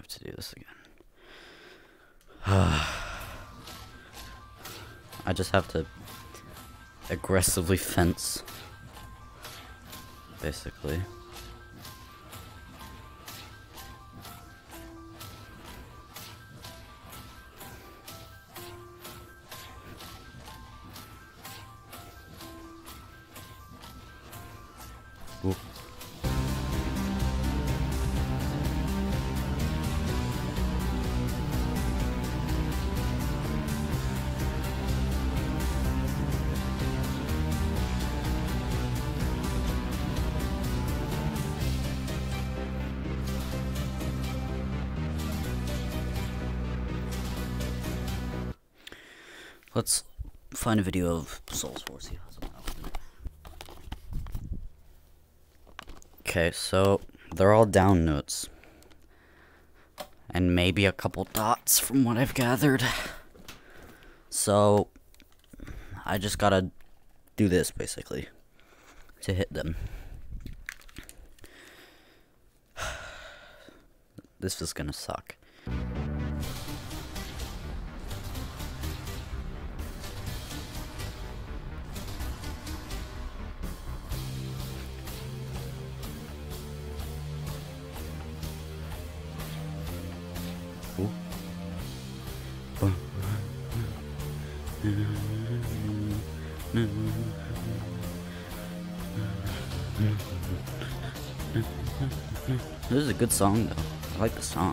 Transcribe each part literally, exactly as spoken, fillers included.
to do this again. I just have to aggressively fence, basically. Ooh. Let's find a video of Souls Wars. See how's it going. Okay, so they're all down notes, and maybe a couple dots from what I've gathered. So I just gotta do this basically to hit them. This is gonna suck. Ooh. This is a good song though. I like the song.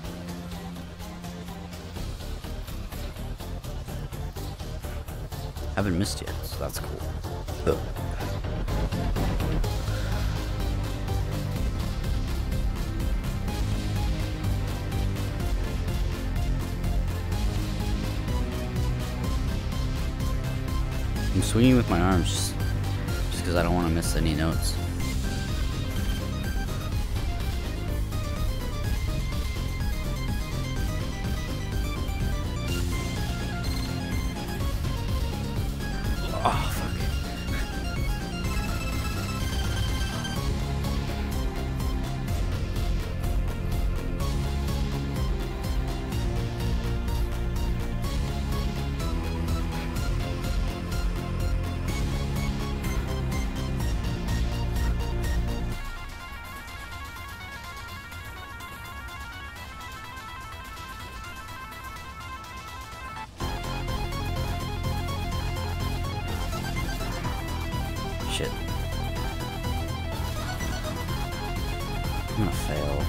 Haven't missed yet, so that's cool. Ugh. I'm swinging with my arms just because I don't want to miss any notes. Oh, fuck. Shit. I'm gonna fail.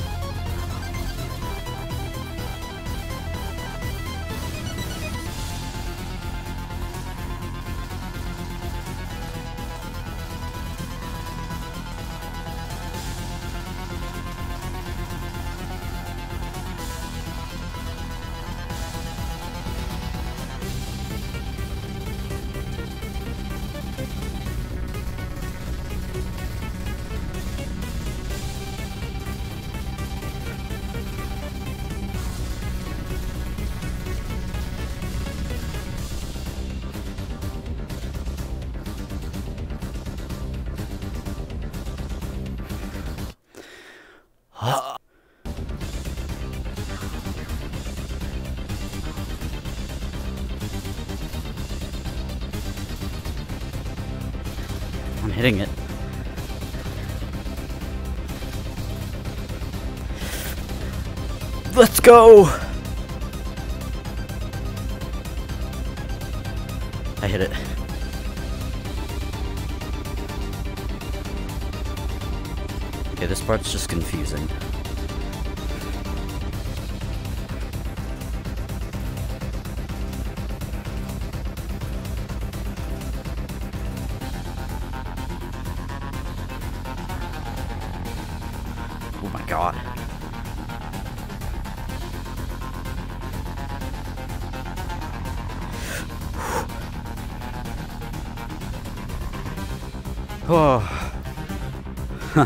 I'm hitting it. Let's go! I hit it. Okay, this part's just confusing. Oh my god. Oh. Huh.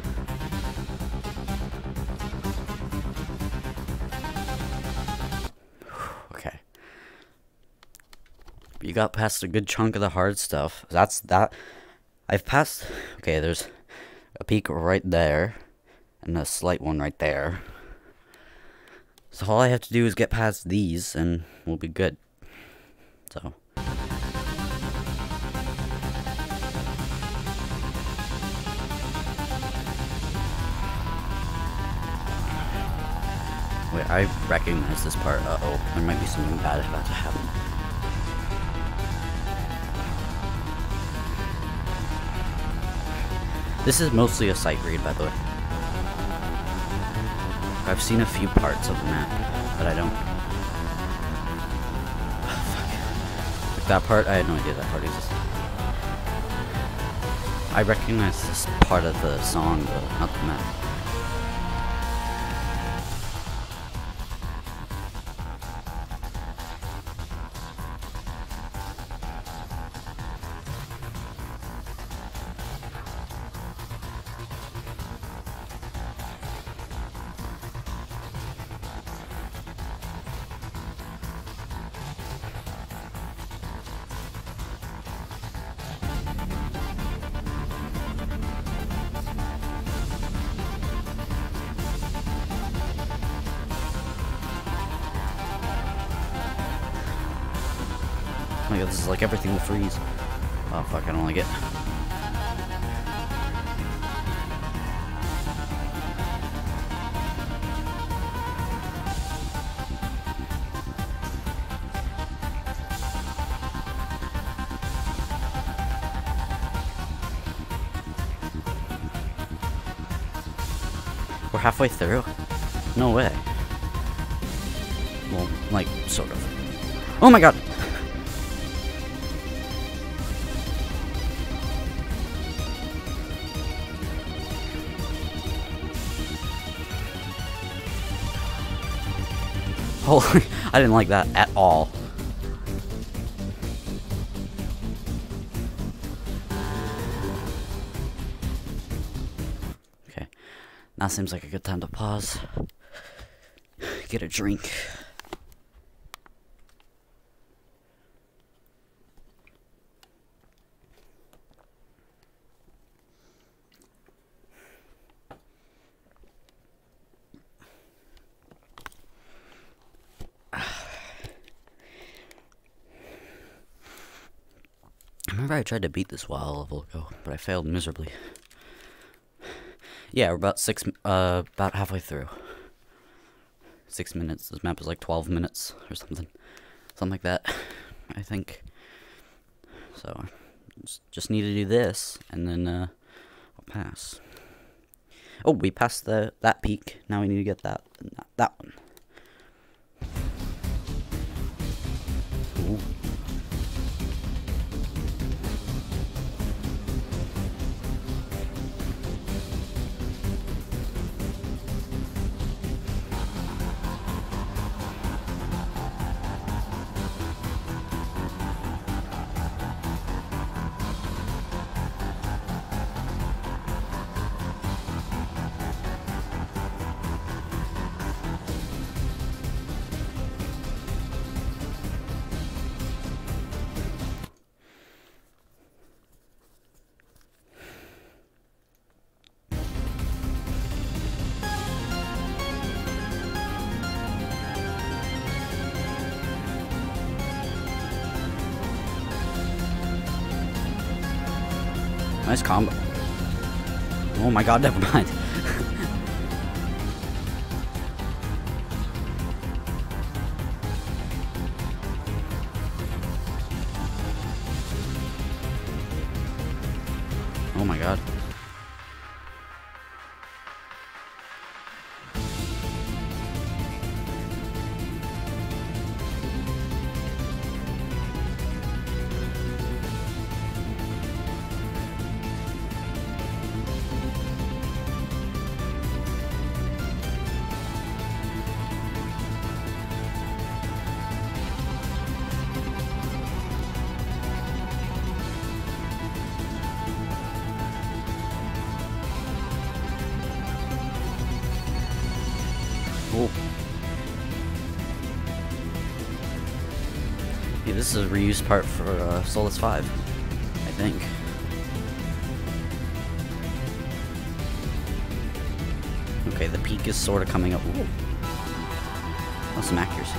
Okay. You got past a good chunk of the hard stuff. That's that. I've passed. Okay, there's a peak right there. And a slight one right there. So all I have to do is get past these and we'll be good. So. Wait, I recognize this part. Uh-oh, there might be something bad about to happen. This is mostly a sight read, by the way. I've seen a few parts of the map, but I don't... Oh, fuck. Like that part, I had no idea that part existed. I recognize this part of the song, though, not the map. Oh my god, this is like everything will freeze. Oh fuck, I don't like it. We're halfway through? No way. Well, like, sort of. Oh my god! Holy, I didn't like that at all. Okay, now seems like a good time to pause. Get a drink. I remember I tried to beat this while a level ago, but I failed miserably. Yeah, we're about six, uh, about halfway through. Six minutes. This map is like twelve minutes or something, something like that, I think. So, just need to do this, and then uh, I'll pass. Oh, we passed the that peak. Now we need to get that that one. Ooh. Nice combo. Oh my god, never mind. Oh my god. Oh. Yeah, this is a reused part for uh, Soulless five, I think. Okay, the peak is sort of coming up. Ooh. Oh, some accuracy.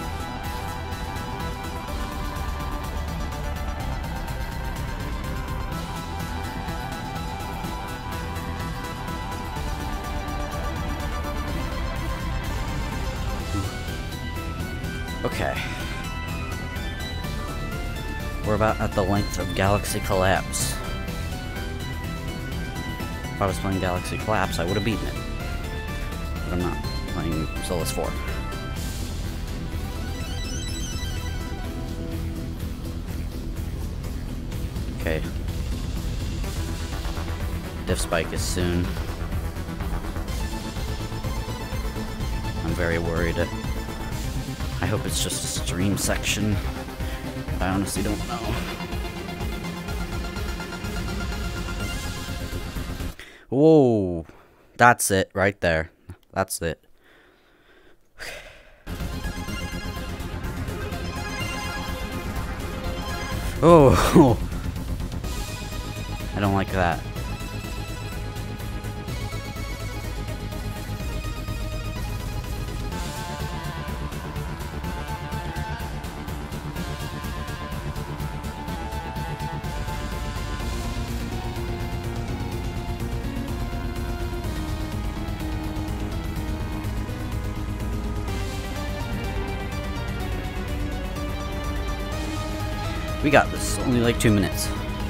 Okay. We're about at the length of Galaxy Collapse. If I was playing Galaxy Collapse, I would have beaten it. But I'm not playing Soulless four. Okay. Diff spike is soon. I'm very worried. I hope it's just a stream section. I honestly don't know. Whoa. That's it right there. That's it. Oh. I don't like that. We got this. Only like two minutes.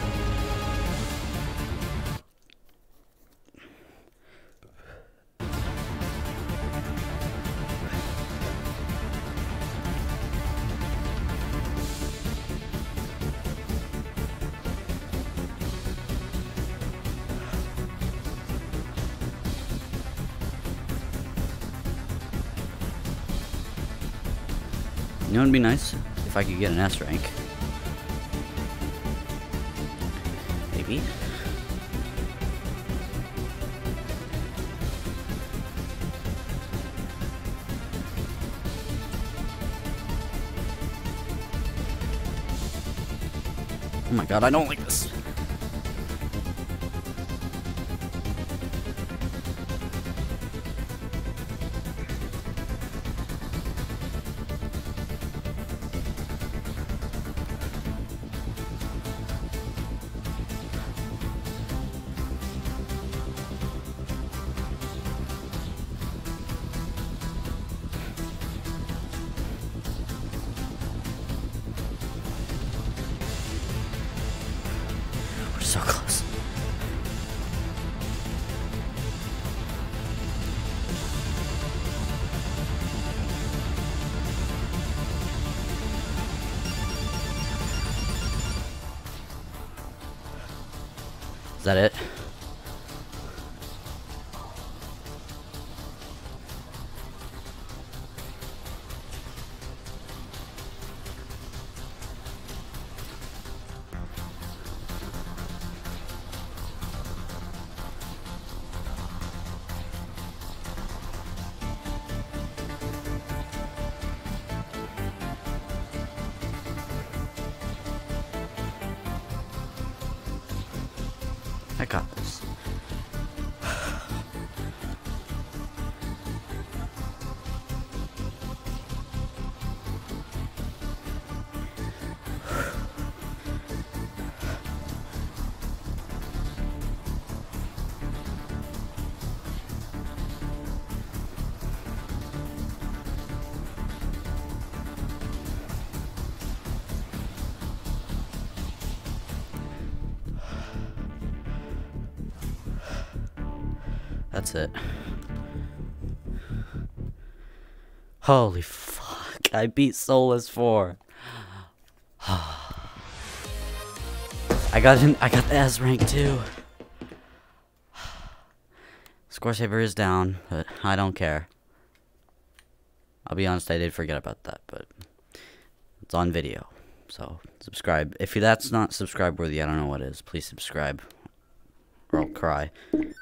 You know what would be nice? If I could get an S rank. Maybe. Oh my god, I don't like this. So close. Is that it? I got this. That's it. Holy fuck, I beat Soulless four. I got in, I got the S rank too. Score saver is down, but I don't care. I'll be honest, I did forget about that, but it's on video. So subscribe. If that's not subscribe worthy, I don't know what is. Please subscribe or I'll cry.